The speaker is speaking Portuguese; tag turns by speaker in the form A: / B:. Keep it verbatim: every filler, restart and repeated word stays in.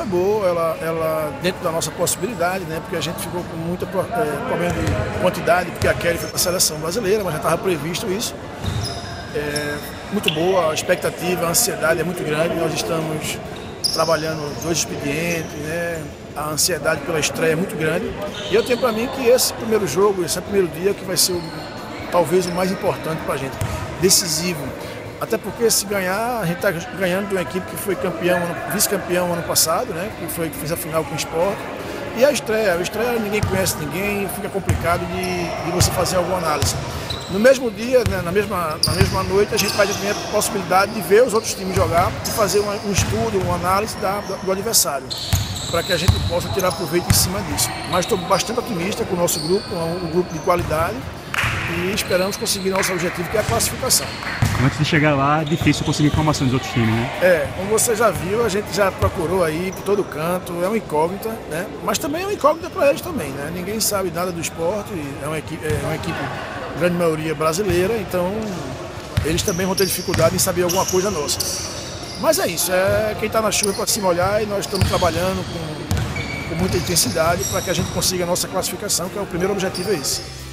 A: foi boa, ela, ela dentro da nossa possibilidade, né? Porque a gente ficou com muito é, problema de quantidade, porque a Kelly foi para a seleção brasileira, mas já estava previsto isso. É, muito boa, a expectativa, a ansiedade é muito grande, nós estamos trabalhando dois expedientes, né? A ansiedade pela estreia é muito grande. E eu tenho para mim que esse primeiro jogo, esse primeiro dia que vai ser o, talvez o mais importante para a gente, decisivo. Até porque se ganhar, a gente está ganhando de uma equipe que foi campeão, vice-campeão ano passado, né? Que foi que fez a final com o Sport. E a estreia, a estreia ninguém conhece ninguém, fica complicado de, de você fazer alguma análise. No mesmo dia, né, na, mesma, na mesma noite, a gente vai ter a possibilidade de ver os outros times jogar e fazer uma, um estudo, uma análise da, do adversário, para que a gente possa tirar proveito em cima disso. Mas estou bastante otimista com o nosso grupo, um, um grupo de qualidade, e esperamos conseguir nosso objetivo, que é a classificação.
B: Antes de chegar lá, é difícil conseguir informações dos outros times, né?
A: É, como você já viu, a gente já procurou aí por todo canto, é uma incógnita, né? Mas também é uma incógnita para eles também, né? Ninguém sabe nada do esporte, é uma equipe, é uma equipe grande maioria brasileira, então eles também vão ter dificuldade em saber alguma coisa nossa. Mas é isso, é quem está na chuva para se molhar e nós estamos trabalhando com, com muita intensidade para que a gente consiga a nossa classificação, que é o primeiro objetivo é esse.